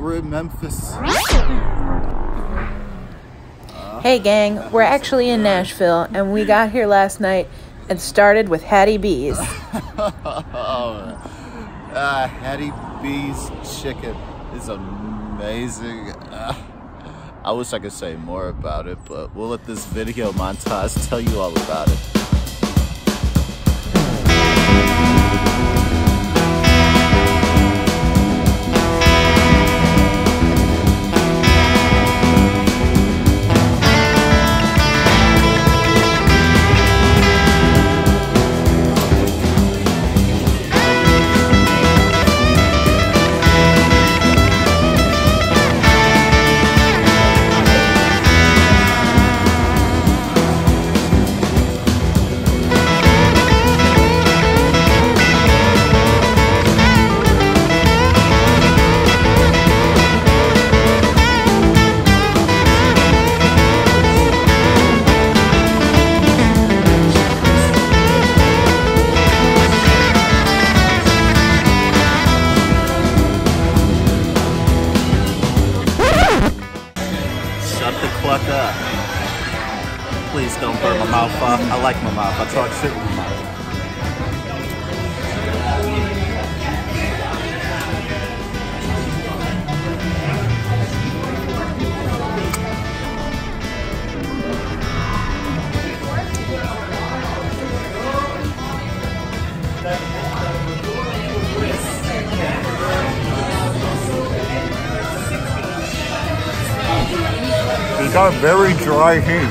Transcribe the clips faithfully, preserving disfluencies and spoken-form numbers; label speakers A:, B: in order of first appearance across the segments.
A: we're in Memphis.
B: Hey gang, we're actually in Nashville, and we got here last night and started with Hattie B's.
A: uh, Hattie B's chicken is amazing. Uh, I wish I could say more about it, but we'll let this video montage tell you all about it.
C: Shut the cluck up. Please don't burn my mouth off. I like my mouth. I talk shit with my mouth.
A: It's got a very dry heat.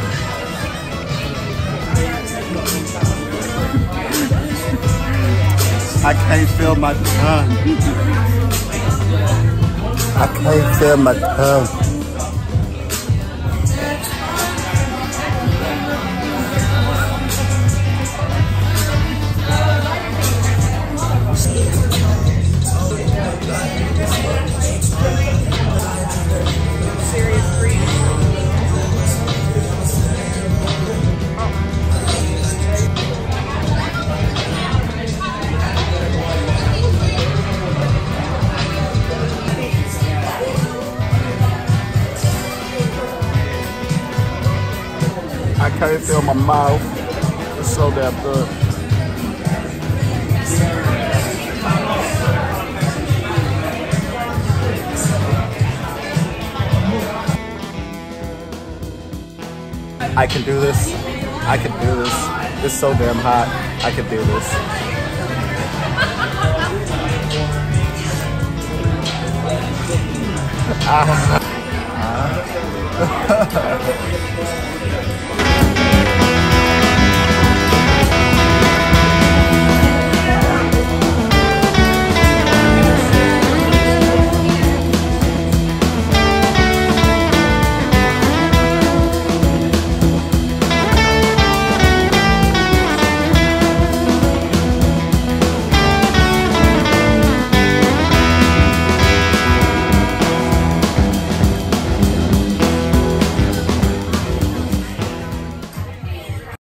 A: I can't feel my tongue. I can't feel my tongue. I can't feel my mouth. It's so damn good. I can do this. I can do this. It's so damn hot. I can do this. Ah.